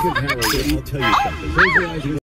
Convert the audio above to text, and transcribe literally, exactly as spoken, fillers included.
think of Harry, I'll tell you something. Close your eyes.